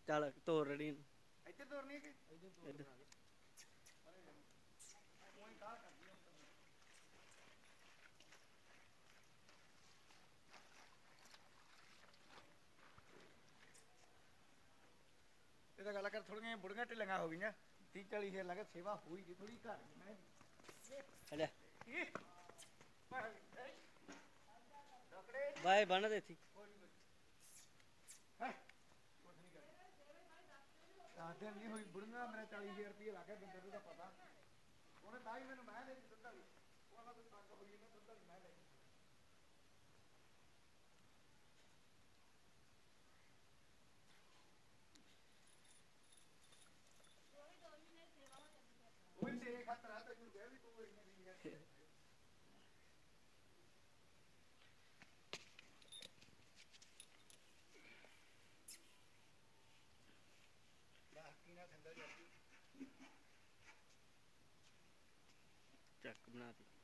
ਚੱਲ ਤੋਰ ਰੜੀ ਇੱਥੇ ਤੋਰਨੀ ਹੈ ਕਿ ਇੱਧਰ ਇਹ ਤਾਂ ਗੱਲ ਕਰ ਥੋੜੀਆਂ ਬੁੜੀਆਂ ਢਿੱਲੀਆਂ ਹੋ ਗਈਆਂ 30-40 ਲੱਗਾ ਸੇਵਾ ਹੋਈ ਗਈ ਥੋੜੀ ਘਰ ਮੈਂ ਲੈ ਬਾਏ ਬੰਨ ਦੇ ਇੱਥੇ ਦਿਨ ਨਹੀਂ ਹੋਈ ਬੁੜੀਆਂ ਮੇਰਾ 40,000 ਰੁਪਏ ਲੱਗ ਗਿਆ ਬਿੰਦਰ ਦਾ ਪਤਾ ਉਹਨੇ ਤਾਂ ਹੀ ਮੈਨੂੰ ਮੈਂ ਦੇ ਦਿੱਤੀ ਦੁੱਧ ਵਾਲੀ ਉਹਨਾਂ ਤੋਂ ਤੰਗ ਹੋਈ ਮੈਂ ਦੁੱਧ ਵਾਲੀ ਮੈਂ ਲੈ ਉਹੀ ਤੇਰੇ ਖਾਤਰ ਆ ਤੈਨੂੰ ਕਿਹਾ ਵੀ ਤੂੰ ਇੰਨੇ ਦੀ ਹੈ ਬਾਕੀ ਨਾ ਥੰਦਾ ਜਾਂਦੀ ਚੱਕ ਬਣਾ ਦੇ